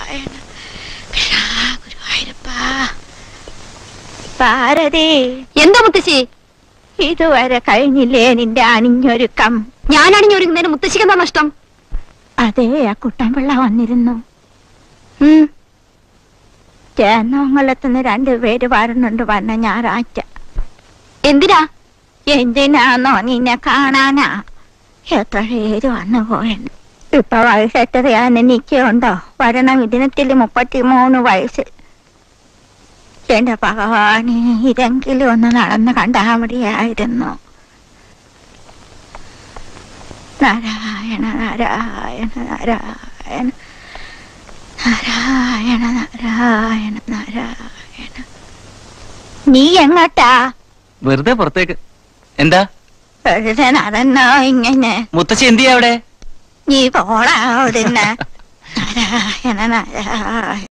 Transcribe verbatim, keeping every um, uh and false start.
നാരായണ കൃഷ്ണ ഗുരുവായൂരപ്പ. ഭാരതി, എന്താ മുത്തശ്ശി? ഇതുവരെ കഴിഞ്ഞില്ലേ നിന്റെ അണിഞ്ഞൊരുക്കം? ഞാൻ അണിഞ്ഞൊരുക്കുന്നതിന് മുത്തശ്ശിക്ക് എന്താ നഷ്ടം? അതേ, ആ കുട്ടൻപിള്ള വന്നിരുന്നു. ചേന്നോങ്ങളെത്തുന്ന രണ്ടുപേര് വരുന്നുണ്ട് വന്ന ഞായറാഴ്ച. എന്തിനാ? എന്തിനാന്നോ? നിന്നെ കാണാനാ. എത്ര പേര് വന്നു പോയെന്ന്. ഇപ്പൊ വയസ്സെത്രയാന്ന് എനിക്കുണ്ടോ? വരണം ഇതിനത്തിൽ മുപ്പത്തിമൂന്ന് വയസ്സ്. എന്റെ ഭഗവാനെ, ഇതെങ്കിലും ഒന്ന് നടന്ന് കണ്ടാ മതിയായിരുന്നു. നാരായണ നാരായണ നാരായണ നാരായണ നാരായണ നാരായണ. നീ എങ്ങോട്ടാ? വെറുതെ പുറത്തേക്ക്. എന്താ? വെറുതെ നടന്നോ ഇങ്ങനെ? മുത്തശ്ശി എന്തിയാ അവിടെ? നീ പോടാ അവിടുന്ന്. നാരായണ നാരായണ.